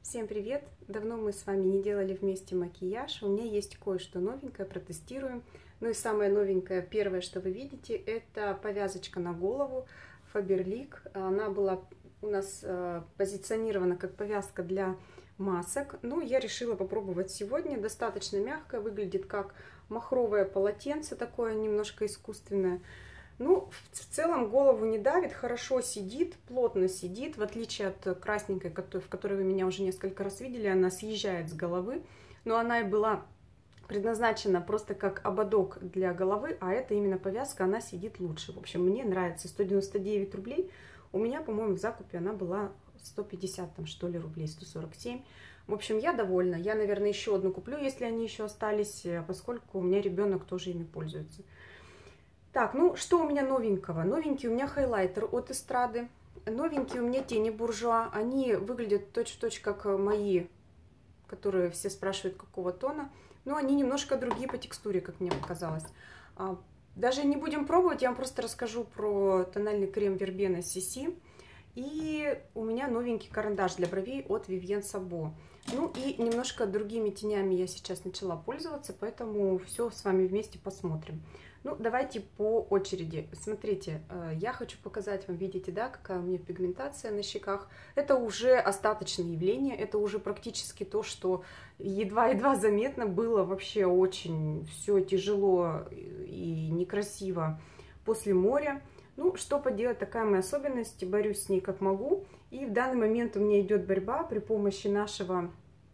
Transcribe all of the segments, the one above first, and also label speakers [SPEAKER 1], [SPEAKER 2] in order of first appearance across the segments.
[SPEAKER 1] Всем привет! Давно мы с вами не делали вместе макияж. У меня есть кое-что новенькое, протестируем. Ну и самое новенькое, первое, что вы видите, это повязочка на голову Faberlic. Она была у нас позиционирована как повязка для масок. Но я решила попробовать сегодня. Достаточно мягкая, выглядит как махровое полотенце, такое немножко искусственное. Ну, в целом голову не давит, хорошо сидит, плотно сидит, в отличие от красненькой, в которой вы меня уже несколько раз видели, она съезжает с головы, но она и была предназначена просто как ободок для головы, а это именно повязка, она сидит лучше. В общем, мне нравится, 199 рублей, у меня, по-моему, в закупе она была 150, там, что ли, рублей, 147. В общем, я довольна, я, наверное, еще одну куплю, если они еще остались, поскольку у меня ребенок тоже ими пользуется. Так, ну что у меня новенького? Новенький у меня хайлайтер от Эстрады. Новенькие у меня тени буржуа. Они выглядят точь-в-точь как мои, которые все спрашивают, какого тона. Но они немножко другие по текстуре, как мне показалось. Даже не будем пробовать, я вам просто расскажу про тональный крем Вербена CC. И у меня новенький карандаш для бровей от Vivienne Sabo. Ну и немножко другими тенями я сейчас начала пользоваться, поэтому все с вами вместе посмотрим. Ну, давайте по очереди. Смотрите, я хочу показать вам, видите, да, какая у меня пигментация на щеках. Это уже остаточное явление, это уже практически то, что едва-едва заметно было, вообще очень все тяжело и некрасиво после моря. Ну, что поделать, такая моя особенность, борюсь с ней как могу. И в данный момент у меня идет борьба при помощи нашего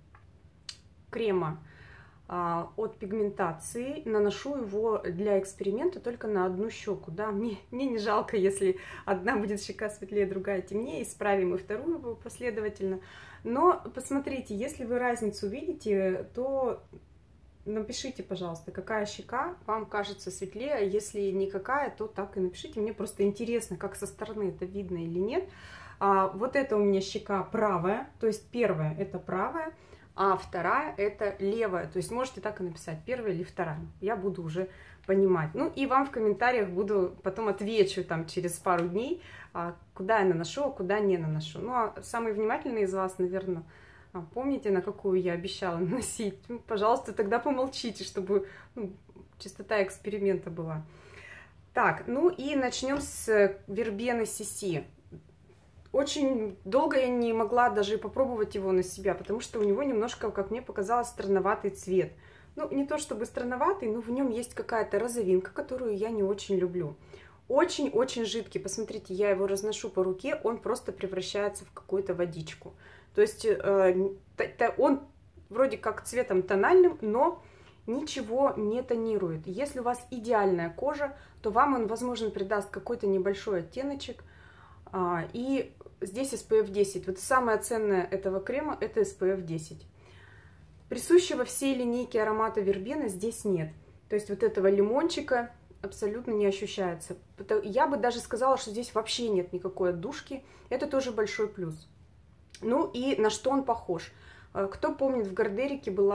[SPEAKER 1] крема от пигментации. Наношу его для эксперимента только на одну щеку. Да? Мне не жалко, если одна будет щека светлее, другая темнее. Исправим и вторую последовательно. Но посмотрите, если вы разницу видите, то напишите, пожалуйста, какая щека вам кажется светлее. А если никакая, то так и напишите. Мне просто интересно, как со стороны это видно или нет. Вот это у меня щека правая, то есть первая это правая, а вторая это левая. То есть можете так и написать, первая или вторая. Я буду уже понимать. Ну и вам в комментариях буду потом отвечу там через пару дней, куда я наношу, а куда не наношу. Ну а самые внимательные из вас, наверное, помните, на какую я обещала наносить? Ну, пожалуйста, тогда помолчите, чтобы чистота эксперимента была. Так, ну и начнем с Вербены CC. Очень долго я не могла даже попробовать его на себя, потому что у него немножко, как мне показалось, странноватый цвет. Ну, не то чтобы странноватый, но в нем есть какая-то розовинка, которую я не очень люблю. Очень-очень жидкий. Посмотрите, я его разношу по руке, он просто превращается в какую-то водичку. То есть он вроде как цветом тональным, но ничего не тонирует. Если у вас идеальная кожа, то вам он, возможно, придаст какой-то небольшой оттеночек. И здесь SPF 10. Вот самое ценное этого крема — это SPF 10. Присущего всей линейке аромата вербены здесь нет. То есть вот этого лимончика абсолютно не ощущается. Я бы даже сказала, что здесь вообще нет никакой отдушки. Это тоже большой плюс. Ну и на что он похож? Кто помнит, в Гардерике был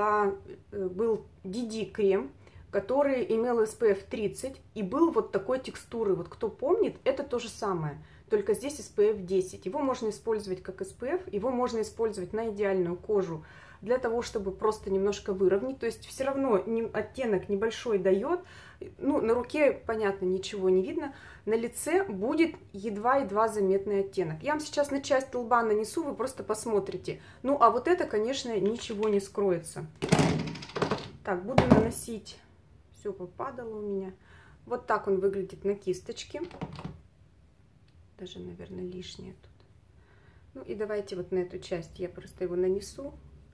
[SPEAKER 1] DD крем, который имел SPF 30 и был вот такой текстуры. Вот кто помнит, это то же самое, только здесь SPF 10. Его можно использовать как SPF, его можно использовать на идеальную кожу для того, чтобы просто немножко выровнять. То есть все равно оттенок небольшой дает. Ну, на руке, понятно, ничего не видно. На лице будет едва-едва заметный оттенок. Я вам сейчас на часть лба нанесу, вы просто посмотрите. Ну, а вот это, конечно, ничего не скроется. Так, буду наносить. Все попадало у меня. Вот так он выглядит на кисточке. Даже, наверное, лишнее тут. Ну и давайте вот на эту часть я просто его нанесу.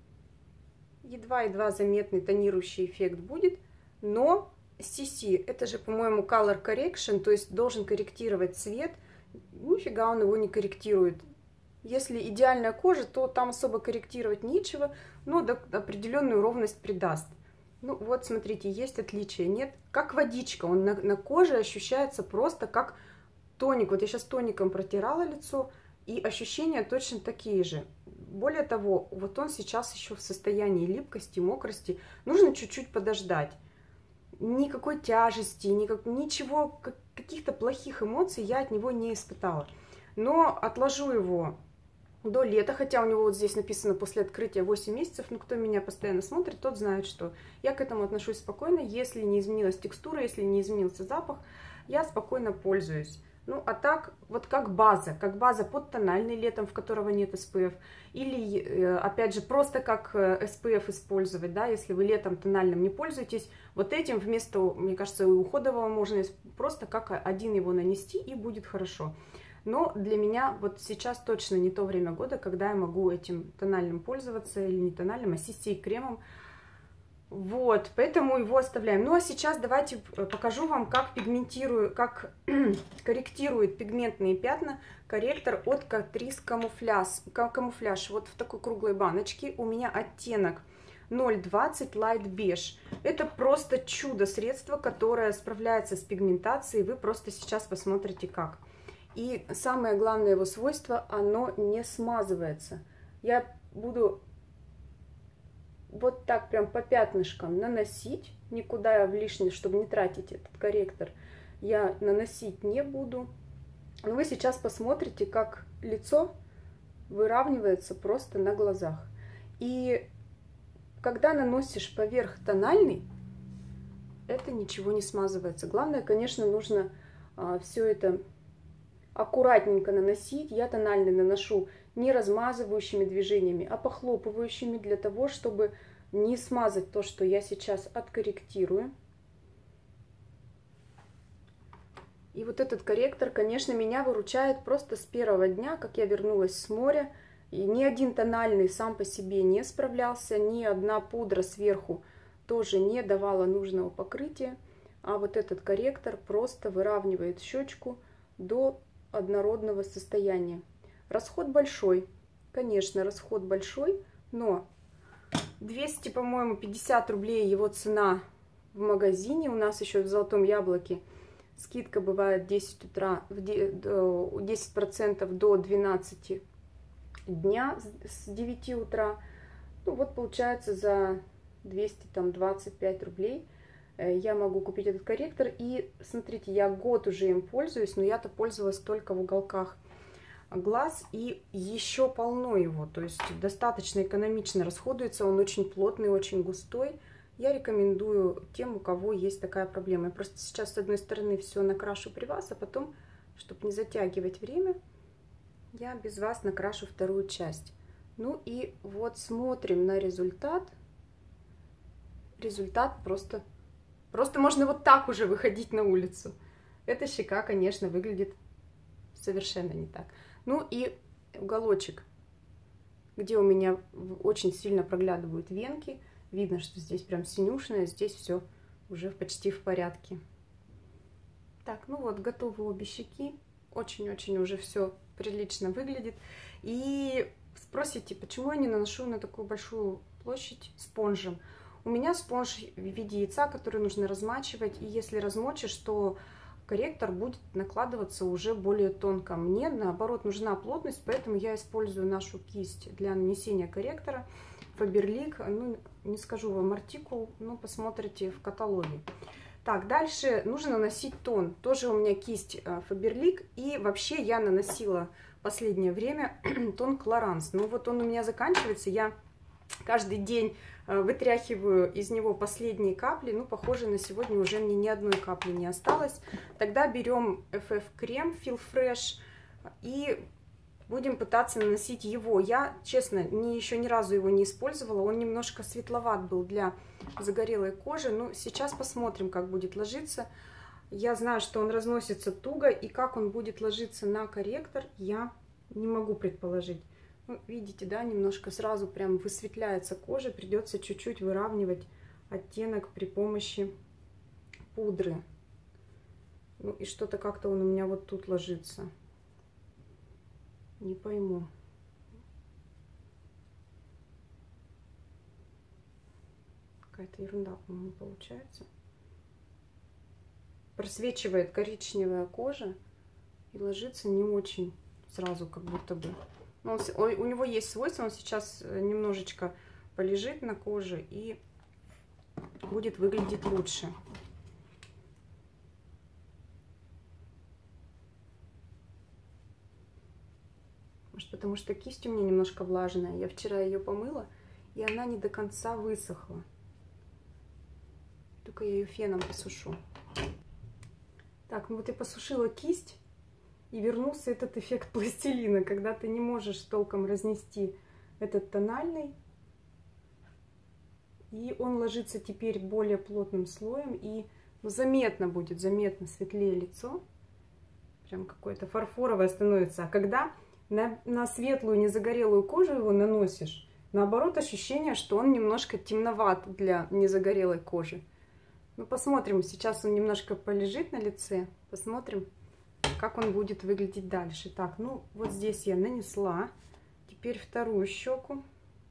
[SPEAKER 1] Едва-едва заметный тонирующий эффект будет, но CC, это же, по-моему, Color Correction, то есть должен корректировать цвет. Нифига он его не корректирует. Если идеальная кожа, то там особо корректировать нечего, но определенную ровность придаст. Ну вот, смотрите, есть отличие, нет? Как водичка, он на коже ощущается просто как тоник. Вот я сейчас тоником протирала лицо, и ощущения точно такие же. Более того, вот он сейчас еще в состоянии липкости, мокрости. Нужно чуть-чуть подождать. Никакой тяжести, ничего, каких-то плохих эмоций я от него не испытала. Но отложу его до лета, хотя у него вот здесь написано после открытия 8 месяцев, но кто меня постоянно смотрит, тот знает, что я к этому отношусь спокойно. Если не изменилась текстура, если не изменился запах, я спокойно пользуюсь. Ну, а так, вот как база под тональный летом, в которого нет SPF, или, опять же, просто как SPF использовать, да, если вы летом тональным не пользуетесь, вот этим вместо, мне кажется, уходового можно просто как один его нанести, и будет хорошо. Но для меня вот сейчас точно не то время года, когда я могу этим тональным пользоваться, или не тональным, а CC-кремом. Вот, поэтому его оставляем. Ну, а сейчас давайте покажу вам, как пигментирую, как корректирует пигментные пятна корректор от Catrice Camouflage. Вот в такой круглой баночке у меня оттенок 0,20 Light Beige. Это просто чудо-средство, которое справляется с пигментацией. Вы просто сейчас посмотрите, как. И самое главное его свойство, оно не смазывается. Я буду вот так прям по пятнышкам наносить, никуда в лишнее, чтобы не тратить этот корректор, я наносить не буду. Но вы сейчас посмотрите, как лицо выравнивается просто на глазах. И когда наносишь поверх тональный, это ничего не смазывается. Главное, конечно, нужно все это аккуратненько наносить. Я тональный наношу не размазывающими движениями, а похлопывающими, для того, чтобы не смазать то, что я сейчас откорректирую. И вот этот корректор, конечно, меня выручает просто с первого дня, как я вернулась с моря. И ни один тональный сам по себе не справлялся, ни одна пудра сверху тоже не давала нужного покрытия. А вот этот корректор просто выравнивает щечку до однородного состояния. Расход большой, конечно, расход большой, но 200, по-моему, 50 рублей его цена в магазине. У нас еще в Золотом Яблоке скидка бывает 10% до 12 дня с 9 утра. Ну вот получается за 225 рублей я могу купить этот корректор. И смотрите, я год уже им пользуюсь, но я-то пользовалась только в уголках глаз, и еще полно его, то есть достаточно экономично расходуется, он очень плотный, очень густой. Я рекомендую тем, у кого есть такая проблема. Я просто сейчас с одной стороны все накрашу при вас, а потом, чтобы не затягивать время, я без вас накрашу вторую часть. Ну и вот смотрим на результат. Результат просто можно вот так уже выходить на улицу. Эта щека, конечно, выглядит совершенно не так. Ну и уголочек, где у меня очень сильно проглядывают венки. Видно, что здесь прям синюшное, здесь все уже почти в порядке. Так, ну вот, готовы обе щеки. Очень-очень уже все прилично выглядит. И спросите, почему я не наношу на такую большую площадь спонжем? У меня спонж в виде яйца, который нужно размачивать. И если размочишь, то корректор будет накладываться уже более тонко. Мне, наоборот, нужна плотность, поэтому я использую нашу кисть для нанесения корректора. Faberlic, ну, не скажу вам артикул, но посмотрите в каталоге. Так, дальше нужно наносить тон. Тоже у меня кисть Faberlic. И вообще я наносила в последнее время тон Clarins. Ну вот он у меня заканчивается. Я каждый день вытряхиваю из него последние капли. Ну, похоже, на сегодня уже мне ни одной капли не осталось. Тогда берем FF крем Feel Fresh и будем пытаться наносить его. Я, честно, еще ни разу его не использовала. Он немножко светловат был для загорелой кожи. Ну, сейчас посмотрим, как будет ложиться. Я знаю, что он разносится туго, и как он будет ложиться на корректор, я не могу предположить. Ну, видите, да, немножко сразу прям высветляется кожа. Придется чуть-чуть выравнивать оттенок при помощи пудры. Ну, и что-то как-то он у меня вот тут ложится. Не пойму. Какая-то ерунда, по-моему, получается. Просвечивает коричневая кожа и ложится не очень сразу, как будто бы. Но у него есть свойство, он сейчас немножечко полежит на коже и будет выглядеть лучше. Может, потому что кисть у меня немножко влажная. Я вчера ее помыла, и она не до конца высохла. Только я ее феном посушу. Так, ну вот я посушила кисть, и вернулся этот эффект пластилина, когда ты не можешь толком разнести этот тональный. И он ложится теперь более плотным слоем, и заметно будет, заметно светлее лицо. Прям какое-то фарфоровое становится. А когда на светлую, незагорелую кожу его наносишь, наоборот, ощущение, что он немножко темноват для незагорелой кожи. Ну, посмотрим, сейчас он немножко полежит на лице, посмотрим, как он будет выглядеть дальше. Так, ну, вот здесь я нанесла. Теперь вторую щеку.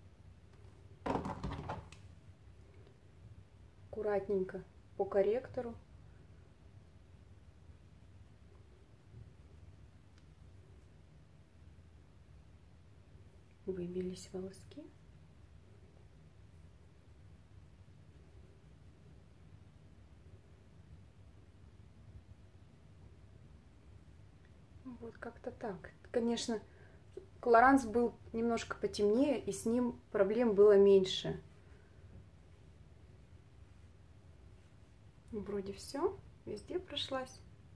[SPEAKER 1] Аккуратненько по корректору. Выбились волоски. Вот как-то так. Конечно, Клоранс был немножко потемнее, и с ним проблем было меньше. Вроде все, везде прошлась.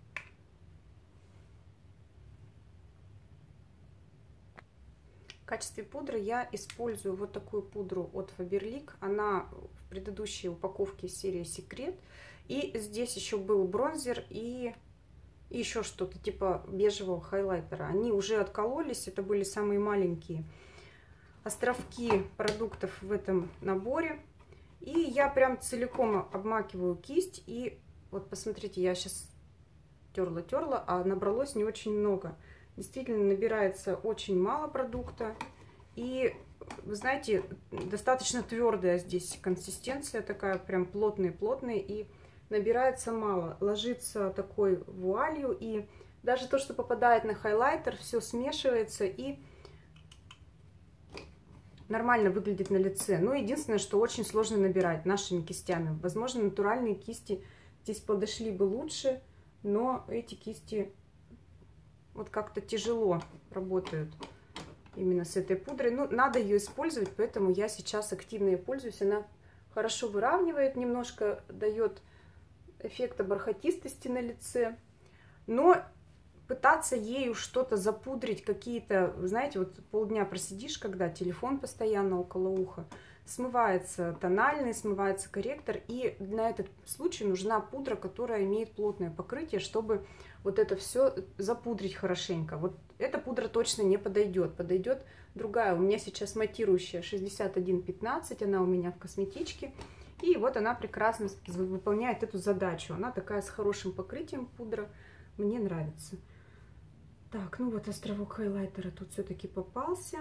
[SPEAKER 1] В качестве пудры я использую вот такую пудру от Faberlic. Она в предыдущей упаковке серии Секрет. И здесь еще был бронзер и еще что-то типа бежевого хайлайтера. Они уже откололись, это были самые маленькие островки продуктов в этом наборе. И я прям целиком обмакиваю кисть. И вот посмотрите, я сейчас терла, а набралось не очень много. Действительно набирается очень мало продукта. И, вы знаете, достаточно твердая здесь консистенция, такая прям плотная. И набирается мало. Ложится такой вуалью. И даже то, что попадает на хайлайтер, все смешивается и нормально выглядит на лице. Но единственное, что очень сложно набирать нашими кистями. Возможно, натуральные кисти здесь подошли бы лучше, но эти кисти вот как-то тяжело работают именно с этой пудрой. Ну, надо ее использовать, поэтому я сейчас активно ей пользуюсь. Она хорошо выравнивает, немножко дает эффекта бархатистости на лице. Но пытаться ею что-то запудрить, какие-то, знаете, вот полдня просидишь, когда телефон постоянно около уха, смывается тональный, смывается корректор, и на этот случай нужна пудра, которая имеет плотное покрытие, чтобы вот это все запудрить хорошенько. Вот эта пудра точно не подойдет, подойдет другая. У меня сейчас матирующая 6115, она у меня в косметичке, и вот она прекрасно выполняет эту задачу. Она такая с хорошим покрытием пудра, мне нравится. Так, ну вот островок хайлайтера тут все-таки попался.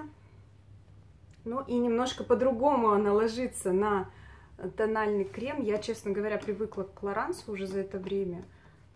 [SPEAKER 1] Ну и немножко по-другому она ложится на тональный крем. Я, честно говоря, привыкла к Клорансу уже за это время.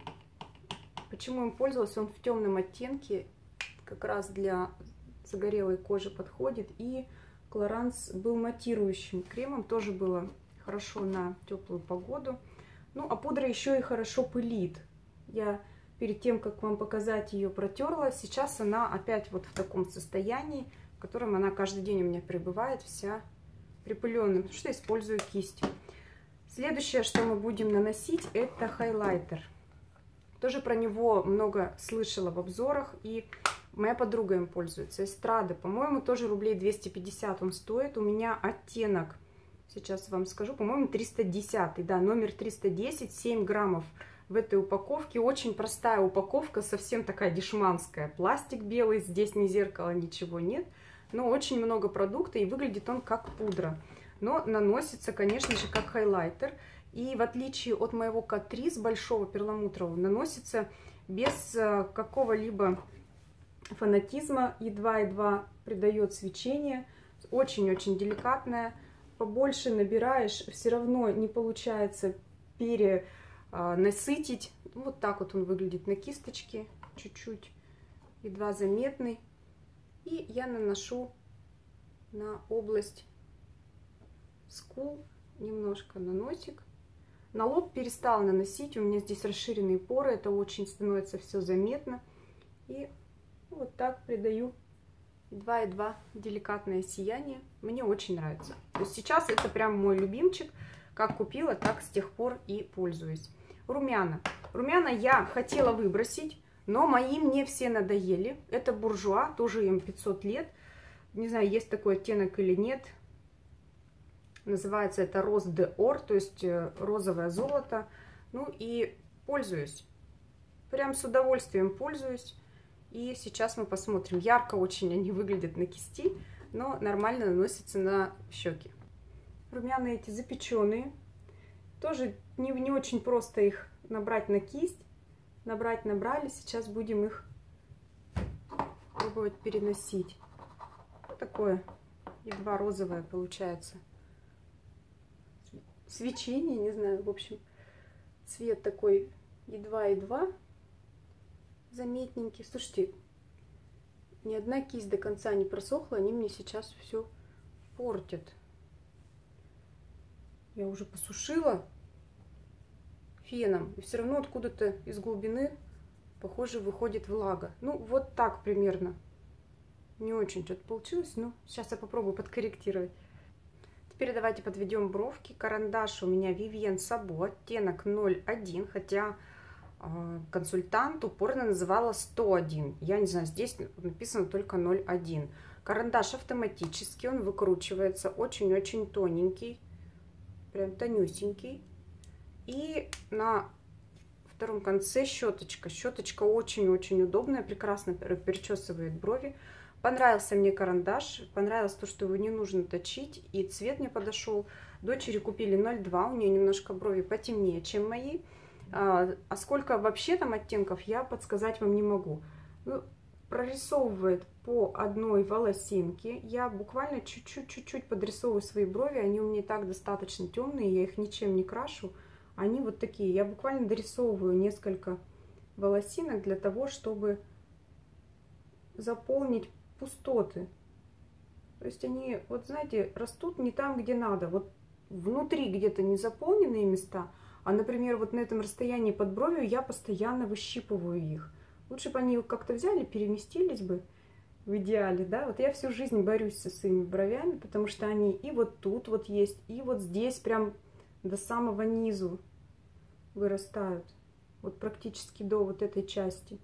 [SPEAKER 1] Почему им пользовалась? Он в темном оттенке, как раз для загорелой кожи подходит. И Клоранс был матирующим кремом, тоже было хорошо на теплую погоду. Ну, а пудра еще и хорошо пылит. Я перед тем, как вам показать, ее протерла. Сейчас она опять вот в таком состоянии, в котором она каждый день у меня пребывает, вся припыленная, потому что использую кисть. Следующее, что мы будем наносить, это хайлайтер. Тоже про него много слышала в обзорах, и моя подруга им пользуется. Эстрада, по-моему, тоже рублей 250 он стоит. У меня оттенок, сейчас вам скажу, по-моему, 310, да, номер 310, 7 граммов в этой упаковке. Очень простая упаковка, совсем такая дешманская. Пластик белый, здесь ни зеркала, ничего нет. Но очень много продукта, и выглядит он как пудра. Но наносится, конечно же, как хайлайтер. И в отличие от моего Catrice большого перламутрового, наносится без какого-либо фанатизма. Едва-едва придает свечение. Очень-очень деликатная. Побольше набираешь, все равно не получается перенасытить. Вот так вот он выглядит на кисточке. Чуть-чуть едва заметный. И я наношу на область скул, немножко на носик. На лоб перестала наносить, у меня здесь расширенные поры, это очень становится все заметно. И вот так придаю 2,2 деликатное сияние. Мне очень нравится. То есть сейчас это прям мой любимчик. Как купила, так с тех пор и пользуюсь. Румяна. Румяна я хотела выбросить, но мои мне все надоели. Это буржуа, тоже им 500 лет. Не знаю, есть такой оттенок или нет. Называется это Роз де Ор, то есть розовое золото. Ну и пользуюсь. Прям с удовольствием пользуюсь. И сейчас мы посмотрим. Ярко очень они выглядят на кисти, но нормально наносятся на щеки. Румяна эти запеченные. Тоже не очень просто их набрать на кисть. Набрали. Сейчас будем их пробовать переносить. Вот такое едва розовое получается. Свечение, не знаю, в общем, цвет такой едва-едва заметненький. Слушайте, ни одна кисть до конца не просохла, они мне сейчас все портят. Я уже посушила феном, и все равно откуда-то из глубины, похоже, выходит влага. Ну, вот так примерно. Не очень что-то получилось, но сейчас я попробую подкорректировать. Теперь давайте подведем бровки. Карандаш у меня Vivienne Sabo, оттенок 01, хотя консультант упорно называла 101. Я не знаю, здесь написано только 01. Карандаш автоматический, он выкручивается, очень-очень тоненький, прям тонюсенький. И на втором конце щеточка. Щеточка очень-очень удобная, прекрасно причесывает брови. Понравился мне карандаш, понравилось то, что его не нужно точить, и цвет мне подошел. Дочери купили 0,2, у нее немножко брови потемнее, чем мои. А сколько вообще там оттенков, я подсказать вам не могу. Ну, прорисовывает по одной волосинке. Я буквально чуть-чуть подрисовываю свои брови, они у меня и так достаточно темные, я их ничем не крашу. Они вот такие, я буквально дорисовываю несколько волосинок для того, чтобы заполнить пустоты. То есть они, вот знаете, растут не там, где надо. Вот внутри где-то не заполненные места, а, например, вот на этом расстоянии под бровью я постоянно выщипываю их. Лучше бы они как-то взяли, переместились бы в идеале, да. Вот я всю жизнь борюсь со своими бровями, потому что они и вот тут вот есть, и вот здесь прям до самого низу вырастают. Вот практически до вот этой части.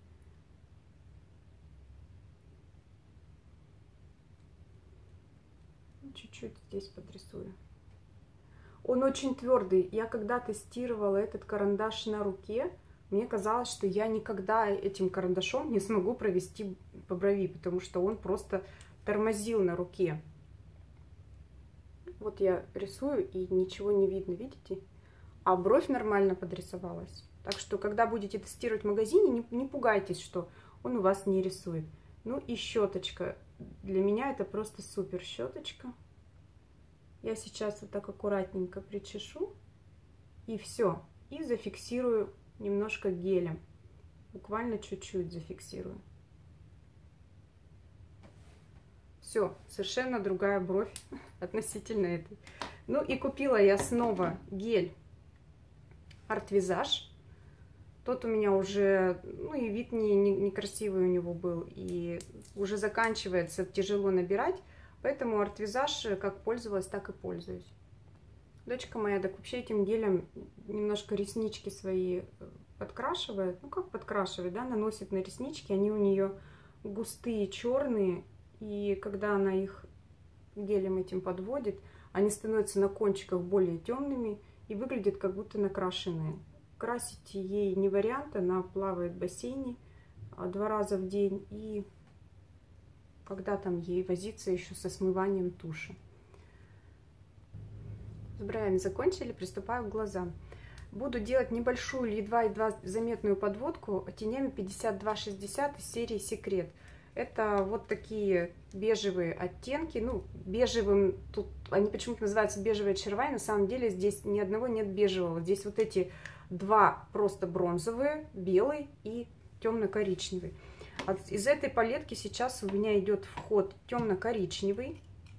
[SPEAKER 1] Чуть-чуть здесь подрисую. Он очень твердый. Я когда тестировала этот карандаш на руке, мне казалось, что я никогда этим карандашом не смогу провести по брови, потому что он просто тормозил на руке. Вот я рисую, и ничего не видно, видите? А бровь нормально подрисовалась. Так что, когда будете тестировать в магазине, не пугайтесь, что он у вас не рисует. Ну и щеточка. Для меня это просто супер щеточка. Я сейчас вот так аккуратненько причешу. И все. И зафиксирую немножко гелем. Буквально чуть-чуть зафиксирую. Все, совершенно другая бровь относительно этой. Ну и купила я снова гель Art Visage. Тот у меня уже, ну и вид некрасивый у него был, и уже заканчивается, тяжело набирать, поэтому Art Visage как пользовалась, так и пользуюсь. Дочка моя так вообще этим гелем немножко реснички свои подкрашивает, ну как подкрашивает, да, наносит на реснички, они у нее густые, черные, и когда она их гелем этим подводит, они становятся на кончиках более темными и выглядят как будто накрашенные. Красить ей не вариант, она плавает в бассейне 2 раза в день, и когда там ей возиться еще со смыванием туши. С бровями закончили, приступаю к глазам. Буду делать небольшую, едва-едва заметную подводку тенями 5260 из серии Секрет. Это вот такие бежевые оттенки, ну, бежевым, тут они почему-то называются бежевые червя, на самом деле здесь ни одного нет бежевого, здесь вот эти два просто бронзовые, белый и темно-коричневый. Из этой палетки сейчас у меня идет в ход темно-коричневый.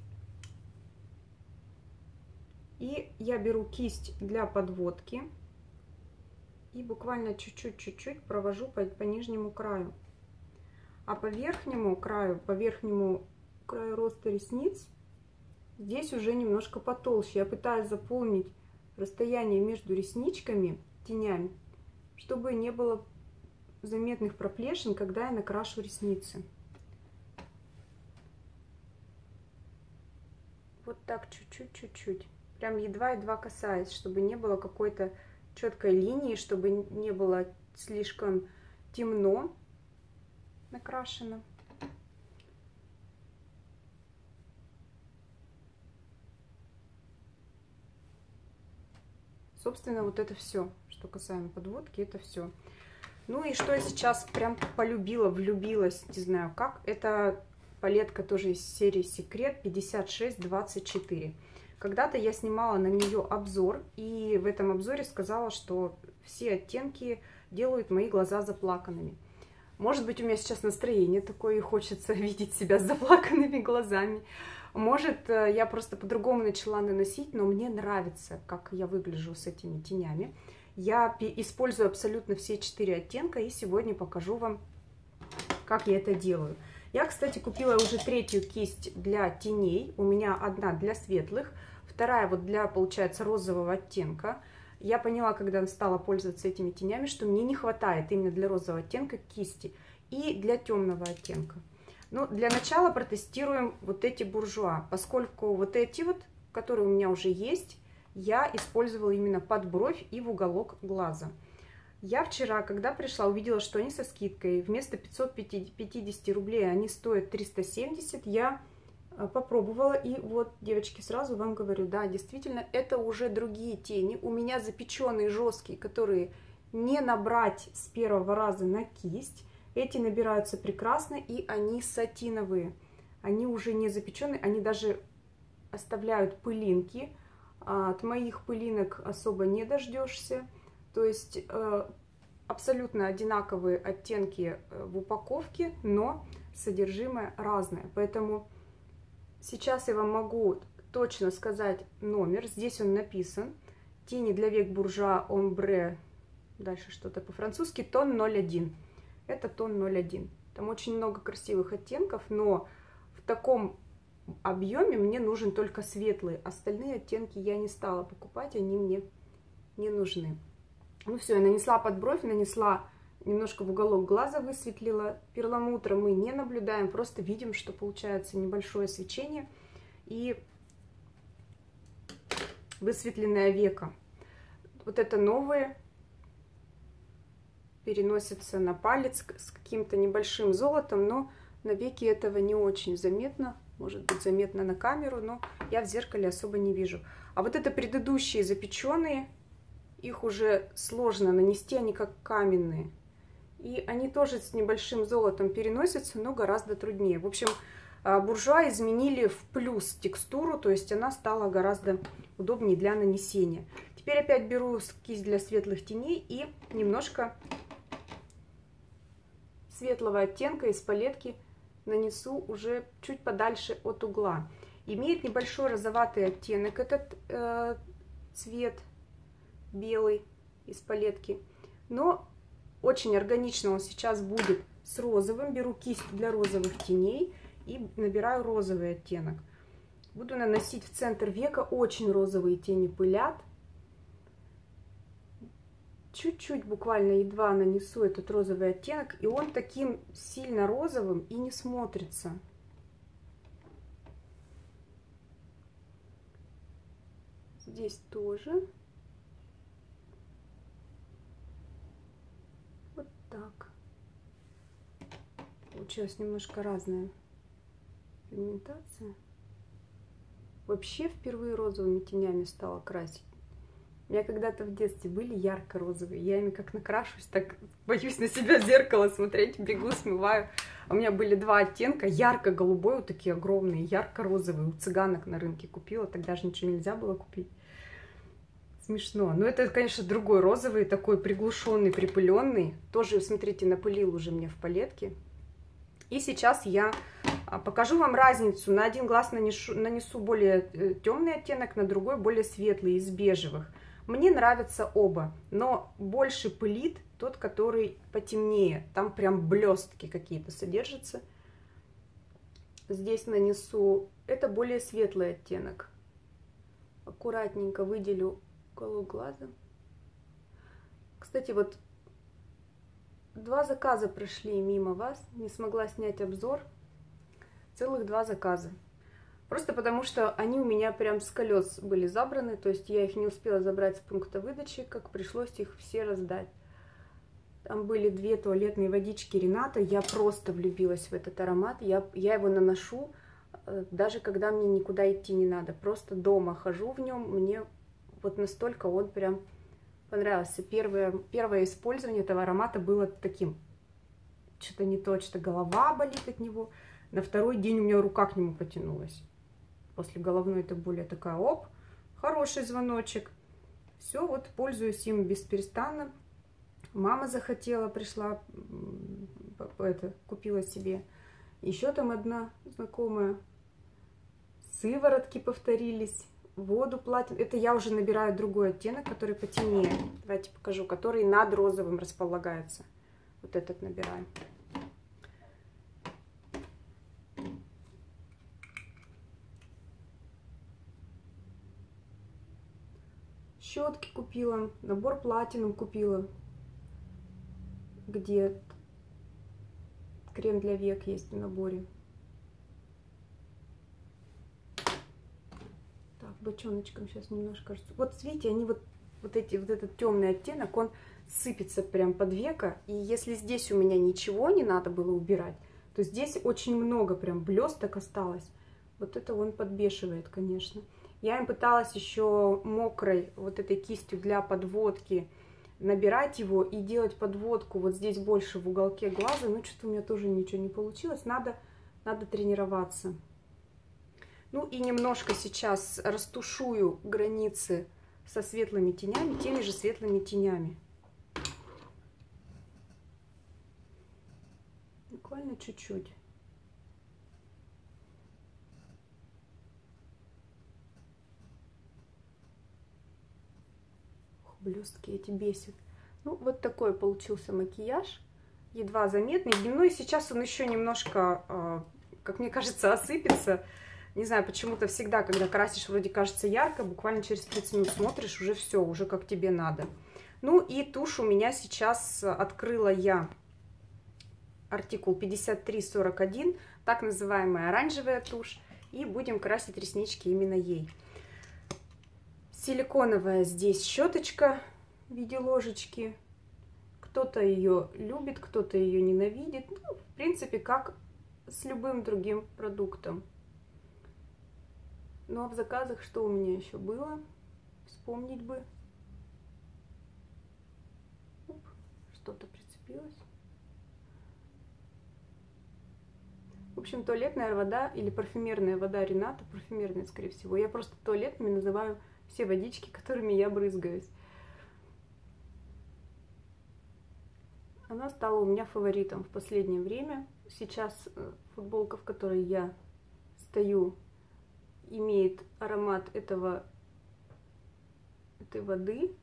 [SPEAKER 1] И я беру кисть для подводки и буквально чуть-чуть провожу по нижнему краю. А по верхнему краю, по верхнему краю роста ресниц. Здесь уже немножко потолще. Я пытаюсь заполнить расстояние между ресничками тенями, чтобы не было заметных проплешин, когда я накрашу ресницы. Вот так чуть-чуть. Прям едва-едва касаясь, чтобы не было какой-то четкой линии, чтобы не было слишком темно накрашено. Собственно, вот это все, что касаемо подводки, это все. Ну и что я сейчас прям полюбила, влюбилась, не знаю как, это палетка тоже из серии Секрет 5624. Когда-то я снимала на нее обзор, и в этом обзоре сказала, что все оттенки делают мои глаза заплаканными. Может быть, у меня сейчас настроение такое, и хочется видеть себя с заплаканными глазами. Может, я просто по-другому начала наносить, но мне нравится, как я выгляжу с этими тенями. Я использую абсолютно все 4 оттенка, и сегодня покажу вам, как я это делаю. Я, кстати, купила уже 3-ю кисть для теней. У меня одна для светлых, вторая вот для, получается, розового оттенка. Я поняла, когда стала пользоваться этими тенями, что мне не хватает именно для розового оттенка кисти и для темного оттенка. Ну, для начала протестируем вот эти буржуа, поскольку вот эти вот, которые у меня уже есть, я использовала именно под бровь и в уголок глаза. Я вчера, когда пришла, увидела, что они со скидкой. Вместо 550 рублей они стоят 370. Я попробовала, и вот, девочки, сразу вам говорю, да, действительно, это уже другие тени. У меня запеченные жесткие, которые не набрать с первого раза на кисть. Эти набираются прекрасно, и они сатиновые. Они уже не запеченные, они даже оставляют пылинки. От моих пылинок особо не дождешься. То есть абсолютно одинаковые оттенки в упаковке, но содержимое разное. Поэтому сейчас я вам могу точно сказать номер. Здесь он написан. Тени для век буржуа омбре. Дальше что-то по-французски. Тон 01. Это тон 01. Там очень много красивых оттенков, но в таком объеме мне нужен только светлый. Остальные оттенки я не стала покупать, они мне не нужны. Ну все, я нанесла под бровь, нанесла немножко в уголок глаза, высветлила. Перламутра мы не наблюдаем, просто видим, что получается небольшое свечение и высветленное веко. Вот это новые. Переносится на палец с каким-то небольшим золотом, но на веке этого не очень заметно. Может быть, заметно на камеру, но я в зеркале особо не вижу. А вот это предыдущие запеченные, их уже сложно нанести, они как каменные. И они тоже с небольшим золотом переносятся, но гораздо труднее. В общем, буржуа изменили в плюс текстуру, то есть она стала гораздо удобнее для нанесения. Теперь опять беру кисть для светлых теней и немножко светлого оттенка из палетки нанесу уже чуть подальше от угла. Имеет небольшой розоватый оттенок этот цвет белый из палетки, но очень органично он сейчас будет с розовым. Беру кисть для розовых теней и набираю розовый оттенок. Буду наносить в центр века, очень розовые тени пылят. Чуть-чуть, буквально едва нанесу этот розовый оттенок, и он таким сильно розовым и не смотрится. Здесь тоже. Вот так. Получилась немножко разная пигментация. Вообще впервые розовыми тенями стала красить. У меня когда-то в детстве были ярко-розовые. Я ими как накрашусь, так боюсь на себя в зеркало смотреть, бегу, смываю. У меня были 2 оттенка, ярко-голубой, вот такие огромные, ярко-розовые. У цыганок на рынке купила, тогда же ничего нельзя было купить. Смешно. Но это, конечно, другой розовый, такой приглушенный, припыленный. Тоже, смотрите, напылил уже мне в палетке. И сейчас я покажу вам разницу. На один глаз нанесу более темный оттенок, на другой более светлый, из бежевых. Мне нравятся оба, но больше пылит тот, который потемнее. Там прям блестки какие-то содержатся. Здесь нанесу, это более светлый оттенок. Аккуратненько выделю уголок глаза. Кстати, вот 2 заказа прошли мимо вас, не смогла снять обзор. Целых 2 заказа. Просто потому, что они у меня прям с колес были забраны, то есть я их не успела забрать с пункта выдачи, как пришлось их все раздать. Там были 2 туалетные водички Рената, я просто влюбилась в этот аромат, я его наношу, даже когда мне никуда идти не надо, просто дома хожу в нем, мне вот настолько он прям понравился. Первое использование этого аромата было таким, что-то не то, что голова болит от него. На второй день у меня рука к нему потянулась. После головной это более такая, оп, хороший звоночек. Все, вот пользуюсь им бесперестанно. Мама захотела, пришла, купила себе. Еще там одна знакомая. Сыворотки повторились. Воду платим. Это я уже набираю другой оттенок, который потемнее. Давайте покажу, который над розовым располагается. Вот этот набираем. Щетки купила, набор платином купила, где крем для век есть в наборе. Так, бочоночком сейчас немножко. Вот видите, они вот этот темный оттенок, он сыпется прям под веко. И если здесь у меня ничего не надо было убирать, то здесь очень много прям блесток осталось. Вот это он подбешивает, конечно. Я им пыталась еще мокрой вот этой кистью для подводки набирать его и делать подводку вот здесь больше в уголке глаза. Но что-то у меня тоже ничего не получилось. Надо тренироваться. Ну и немножко сейчас растушую границы со светлыми тенями, теми же светлыми тенями. Буквально чуть-чуть. Блестки эти бесят. Ну, вот такой получился макияж. Едва заметный. Дневной сейчас он еще немножко, как мне кажется, осыпется. Не знаю, почему-то всегда, когда красишь, вроде кажется ярко, буквально через 30 минут смотришь, уже все, уже как тебе надо. Ну и тушь у меня сейчас открыла я артикул 5341, так называемая оранжевая тушь. И будем красить реснички именно ей. Силиконовая здесь щеточка в виде ложечки. Кто-то ее любит, кто-то ее ненавидит. Ну, в принципе, как с любым другим продуктом. Ну а в заказах что у меня еще было? Вспомнить бы. Что-то прицепилось. В общем, туалетная вода или парфюмерная вода Рената, парфюмерная, скорее всего. Я просто туалетными называю все водички, которыми я брызгаюсь. Она стала у меня фаворитом в последнее время. Сейчас футболка, в которой я стою, имеет аромат этой воды.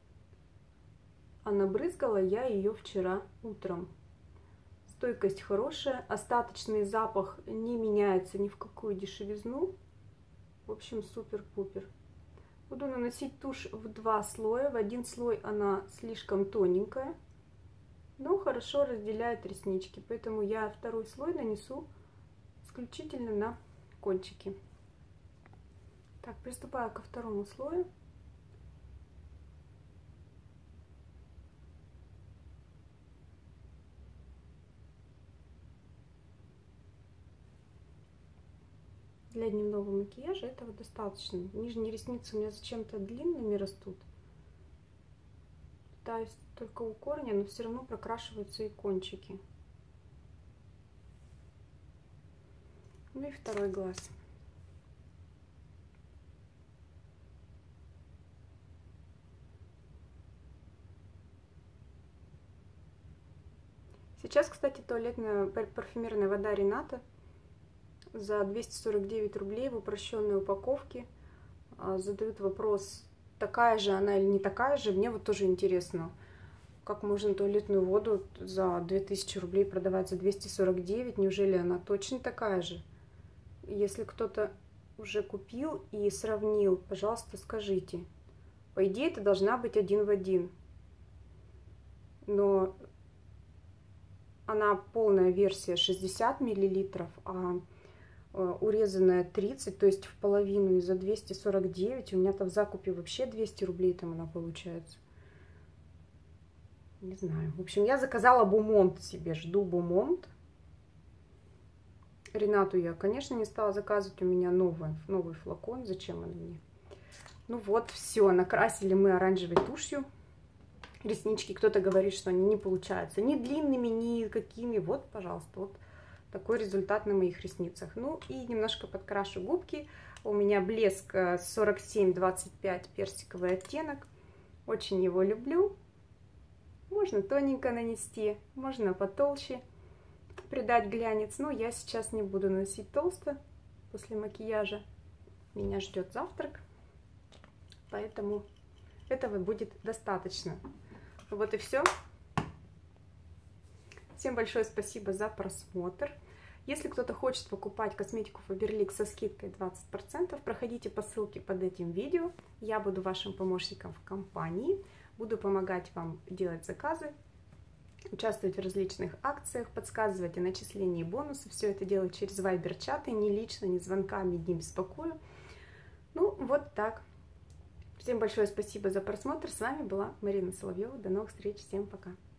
[SPEAKER 1] А набрызгала я ее вчера утром. Стойкость хорошая, остаточный запах не меняется ни в какую дешевизну. В общем, супер-пупер. Буду наносить тушь в 2 слоя. В один слой она слишком тоненькая, но хорошо разделяет реснички. Поэтому я второй слой нанесу исключительно на кончики. Так, приступаю ко второму слою. Для дневного макияжа этого достаточно. Нижние ресницы у меня зачем-то длинными растут. Пытаюсь только у корня, но все равно прокрашиваются и кончики. Ну и второй глаз. Сейчас, кстати, туалетная парфюмерная вода Рената за 249 рублей в упрощенной упаковке. Задают вопрос, такая же она или не такая же. Мне вот тоже интересно, как можно туалетную воду за 2000 рублей продавать за 249. Неужели она точно такая же? Если кто-то уже купил и сравнил, пожалуйста, скажите. По идее, это должна быть 1 в 1. Но она полная версия 60 мл, а урезанная 30, то есть в половину, и за 249. У меня-то в закупе вообще 200 рублей там она получается. Не знаю. В общем, я заказала Бумонт себе, жду Бумонт. Ренату я, конечно, не стала заказывать, у меня новый флакон, зачем он мне? Ну вот, все, накрасили мы оранжевой тушью реснички. Кто-то говорит, что они не получаются ни длинными, ни какими. Вот, пожалуйста, вот такой результат на моих ресницах. Ну и немножко подкрашу губки. У меня блеск 47-25 персиковый оттенок. Очень его люблю. Можно тоненько нанести, можно потолще, придать глянец. Но я сейчас не буду наносить толсто после макияжа. Меня ждет завтрак, поэтому этого будет достаточно. Вот и все. Всем большое спасибо за просмотр. Если кто-то хочет покупать косметику Faberlic со скидкой 20%, проходите по ссылке под этим видео. Я буду вашим помощником в компании. Буду помогать вам делать заказы, участвовать в различных акциях, подсказывать о начислении бонусов. Все это делать через Viber-чаты, не лично, не звонками, не беспокою. Ну, вот так. Всем большое спасибо за просмотр. С вами была Марина Соловьева. До новых встреч. Всем пока.